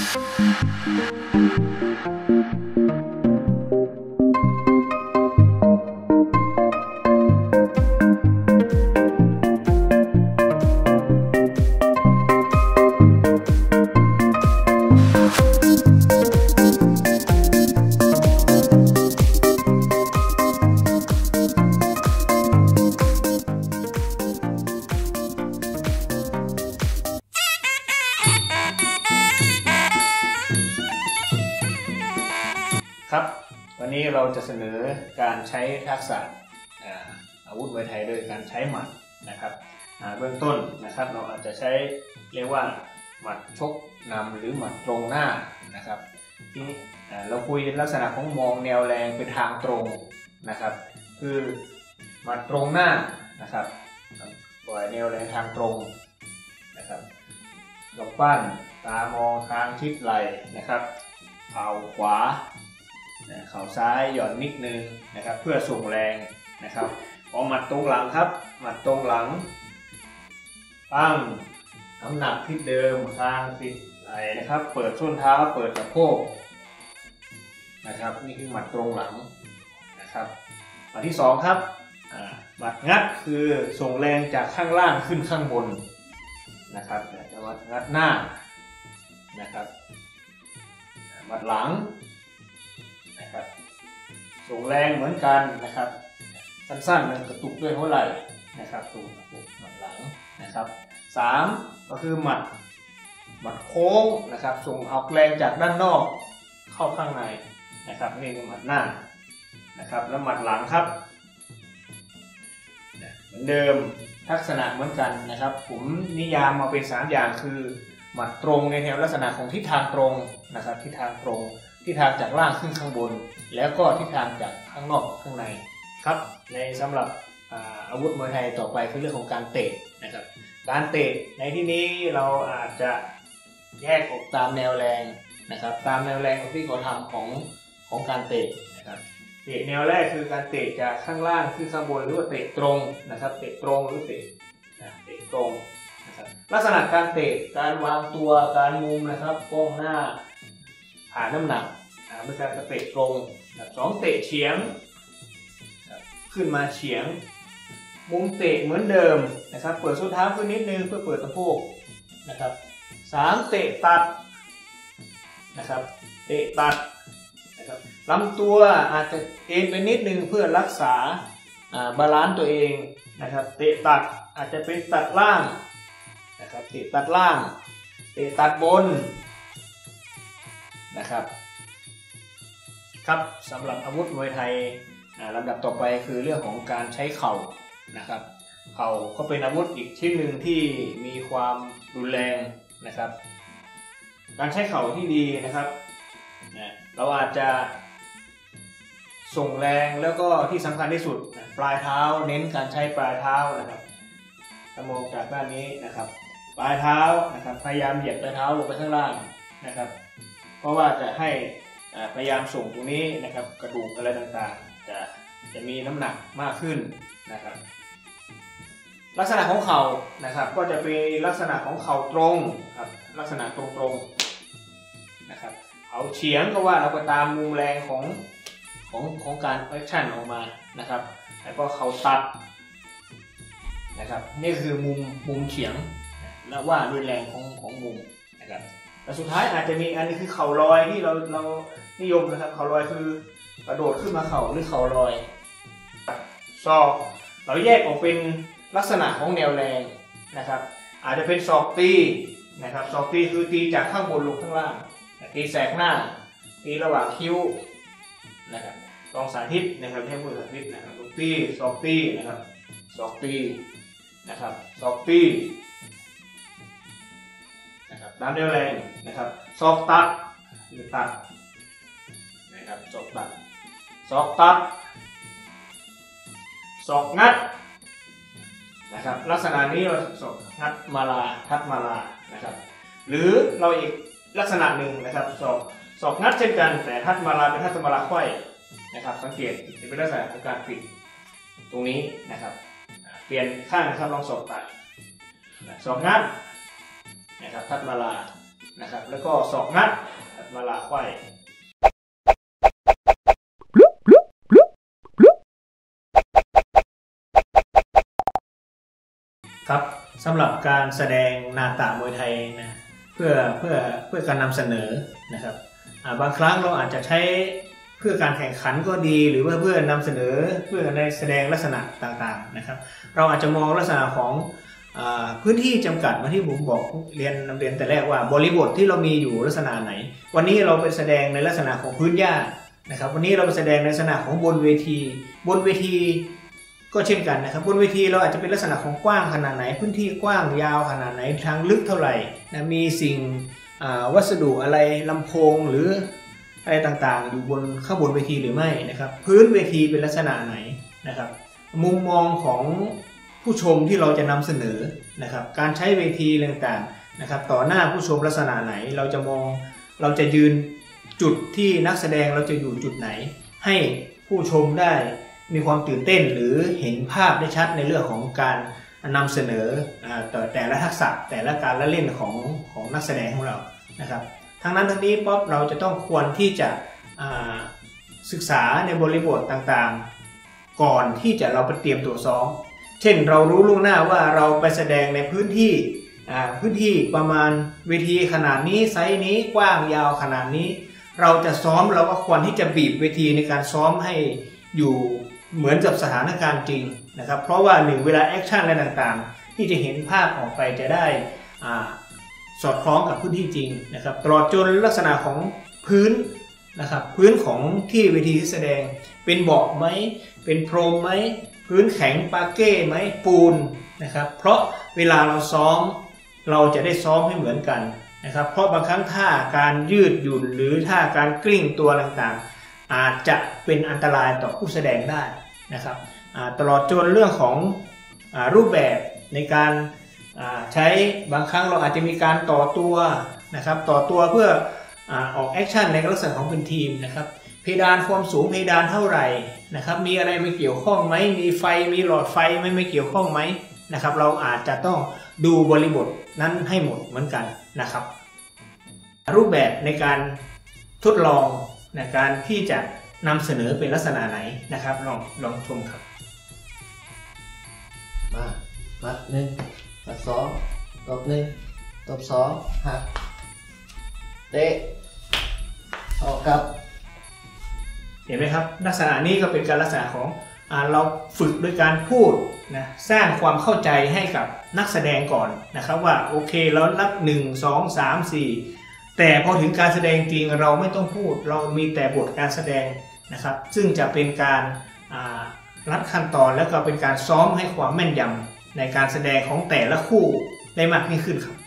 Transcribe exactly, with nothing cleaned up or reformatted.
ครับวันนี้เราจะเสนอการใช้ทักษะอาวุธมวยไทยโดยการใช้หมัดนะครับเบื้องต้นนะครับเราอาจจะใช้เรียกว่าหมัดชกนำหรือหมัดตรงหน้านะครับทีนี้เราคุยลักษณะของมองแนวแรงเป็นทางตรงนะครับคือหมัดตรงหน้านะครับปล่อยแนวแรงทางตรงนะครับยกปั้นตามองทางชิดไหล่นะครับเข่าขวาเข่าซ้ายหย่อนนิดนึงนะครับเพื่อส่งแรงนะครับพอหมัดตรงหลังครับหมัดตรงหลังตั้งน้ำหนักที่เดิมคางติดไหล่นะครับเปิดส้นเท้าเปิดสะโพกนะครับนี่คือหมัดตรงหลังนะครับหมัดที่สองครับหมัดงัดคือส่งแรงจากข้างล่างขึ้นข้างบนนะครับจะหมัดงัดหน้านะครับหมัดหลังนะครับส่งแรงเหมือนกันนะครับสั้นๆมันกระตุกด้วยหัวไหล่นะครับตูหมัดหลังนะครับสามก็คือหมัดหมัดโค้งนะครับส่งเอาแรงจากด้านนอกเข้าข้างในนะครับนี่คือหมัดหน้านะครับแล้วหมัดหลังครับเหมือนเดิมลักษณะเหมือนกันนะครับผมนิยามมาเป็นสามอย่างคือหมัดตรงในแนวลักษณะของทิศทางตรงนะครับทิศทางตรงทิศทางจากล่างขึ้นข้างบนแล้วก็ทิศทางจากข้างนอกข้างในครับในสำหรับอาวุธมวยไทยต่อไปคือเรื่องของการเตะนะครับการเตะในที่นี้เราอาจจะแยกออกตามแนวแรงนะครับตามแนวแรงที่เขาทำของของการเตะนะครับเตะแนวแรกคือการเตะจากข้างล่างขึ้นข้างบนหรือว่าเตะตรงนะครับเตะตรงหรือเตะเตะตรงนะครับลักษณะการเตะการวางตัวการมุมนะครับก้มหน้าผ่านน้ำหนักเป็นการเตะตรงสองเตะเฉียงขึ้นมาเฉียงมุมเตะเหมือนเดิมนะครับเปิดส้นเท้าขึ้นนิดนึงเพื่อเปิดสะโพกนะครับสามเตะตัดนะครับเตะตัดนะครับลำตัวอาจจะเอ็นไปนิดนึงเพื่อรักษาบาลานซ์ตัวเองนะครับเตะตัดอาจจะเป็นตัดล่างนะครับเตะตัดล่างเตะตัดบนนะครับครับสำหรับอาวุธมวยไทยลำดับต่อไปคือเรื่องของการใช้เข่านะครับเข่าก็เป็นอาวุธอีกชิ้นหนึ่งที่มีความรุนแรงนะครับการใช้เข่าที่ดีนะครับเราอาจจะส่งแรงแล้วก็ที่สำคัญที่สุดปลายเท้าเน้นการใช้ปลายเท้านะครับถ้ามองจากด้านนี้นะครับปลายเท้านะครับพยายามเหยียดปลายเท้าลงไปข้างล่างนะครับเพราะว่าจะให้พยายามส่งตรงนี้นะครับกระดูกอะไรต่างๆจะจะมีน้ำหนักมากขึ้นนะครับลักษณะของเข่านะครับก็จะเป็นลักษณะของเข่าตรงครับลักษณะตรงๆนะครับเข่าเฉียงก็ว่าเราไปตามมุมแรงของของของการแอคชั่นออกมานะครับแล้วก็เข่าตัดนะครับนี่คือมุมมุมเฉียงและว่าด้วยแรงของของมุมนะครับและสุดท้ายอาจจะมีอันนี้คือเข่าลอยที่เราเรานิยมนะครับเข่าลอยคือกระโดดขึ้นมาเข่าหรือเข่าลอยศอกเราแยกออกเป็นลักษณะของแนวแรงนะครับอาจจะเป็นศอกตีนะครับศอกตีคือตีจากข้างบนลงข้างล่างตีแสกหน้าตีระหว่างคิ้วนะครับลองสาธิตนะครับให้มือสาธิตนะครับตีศอกตีนะครับศอกตีนะครับศอกตีนะครับตามแนวแรงนะครับศอกตัดหรือตัดนะครับศอกตัดศอกตัดศอกงัดนะครับลักษณะนี้เราศอกงัดมาลาทัดมาลานะครับหรือเราอีกลักษณะหนึ่งนะครับศอกศอกงัดเช่นกันแต่ทัดมาลาเป็นทัดมาลาไขว้นะครับสังเกตจะเป็นลักษณะของการปิดตรงนี้นะครับเปลี่ยนข้างนะครับลองศอกตัดศอกงัดนะครับทัดมาลานะครับแล้วก็ศอกงัดมาลาไขว้ครับสำหรับการแสดงนาตะมวยไทยนะเพื่อเพื่อเพื่อการนำเสนอนะครับบางครั้งเราอาจจะใช้เพื่อการแข่งขันก็ดีหรือว่าเพื่อนำเสนอเพื่อในแสดงลักษณะต่างๆนะครับเราอาจจะมองลักษณะของพื้นที่จำกัดมาที่ผมบอกเรียนนำเรียนแต่แรกว่าบริบทที่เรามีอยู่ลักษณะไหนวันนี้เราไปแสดงในลักษณะของพื้นหญ้านะครับวันนี้เราไปแสดงในลักษณะของบนเวทีบนเวทีก็เช่นกันนะครับบนเวทีเราอาจจะเป็นลักษณะของกว้างขนาดไหนพื้นที่กว้างยาวขนาดไหนทางลึกเท่าไหร่นะมีสิ่งวัสดุอะไรลำโพงหรืออะไรต่างๆอยู่บนข้างบนเวทีหรือไม่นะครับพื้นเวทีเป็นลักษณะไหนนะครับมุมมองของผู้ชมที่เราจะนำเสนอนะครับการใช้เวทีต่างๆนะครับต่อหน้าผู้ชมลักษณะไหนเราจะมองเราจะยืนจุดที่นักแสดงเราจะอยู่จุดไหนให้ผู้ชมได้มีความตื่นเต้นหรือเห็นภาพได้ชัดในเรื่องของการนำเสนอต่อแต่ละทักษะแต่ละการละเล่นของของนักแสดงของเรานะครับทั้งนั้นทั้งนี้ป๊อปเราจะต้องควรที่จะศึกษาในบริบทต่างๆก่อนที่จะเราไปเตรียมตัวซ้อมเช่นเรารู้ล่วงหน้าว่าเราไปแสดงในพื้นที่พื้นที่ประมาณเวทีขนาดนี้ไซส์นี้กว้างยาวขนาดนี้เราจะซ้อมเราก็ควรที่จะบีบเวทีในการซ้อมให้อยู่เหมือนกับสถานการณ์จริงนะครับเพราะว่าหนึ่งเวลาแอคชั่นอะไรต่างๆที่จะเห็นภาพออกไปจะได้สอดคล้องกับพื้นที่จริงนะครับตลอดจนลักษณะของพื้นนะครับพื้นของที่เวทีที่แสดงเป็นเบาะไหมเป็นพรมไหมพื้นแข็งปาเก้ไหมปูนนะครับเพราะเวลาเราซ้อมเราจะได้ซ้อมให้เหมือนกันนะครับเพราะบางครั้งท่าการยืดหยุ่นหรือท่าการกลิ้งตัวต่างๆอาจจะเป็นอันตรายต่อผู้แสดงได้นะครับตลอดจนเรื่องของรูปแบบในการใช้บางครั้งเราอาจจะมีการต่อตัวนะครับต่อตัวเพื่อออกแอคชั่นในลักษณะของเป็นทีมนะครับเพดานความสูงเพดานเท่าไหร่นะครับมีอะไรไม่เกี่ยวข้องไหมมีไฟมีหลอดไฟไม่ไม่เกี่ยวข้องไหมนะครับเราอาจจะต้องดูบริบทนั้นให้หมดเหมือนกันนะครับรูปแบบในการทดลองในการที่จะนำเสนอเป็นลักษณะไหนนะครับลองลองชมครับมามัดหนึ่งมัดสองตบหนึ่งตบสองหักเตะออกกับเห็นไหมครับลักษณะนี้ก็เป็นการลักษณะของเราฝึกโดยการพูดนะสร้างความเข้าใจให้กับนักแสดงก่อนนะครับว่าโอเคเรานับหนึ่ง สอง สาม สี่แต่พอถึงการแสดงจริงเราไม่ต้องพูดเรามีแต่บทการแสดงนะครับซึ่งจะเป็นการรัดขั้นตอนแล้วก็เป็นการซ้อมให้ความแม่นยำในการแสดงของแต่ละคู่ได้มากยิ่งขึ้นครับ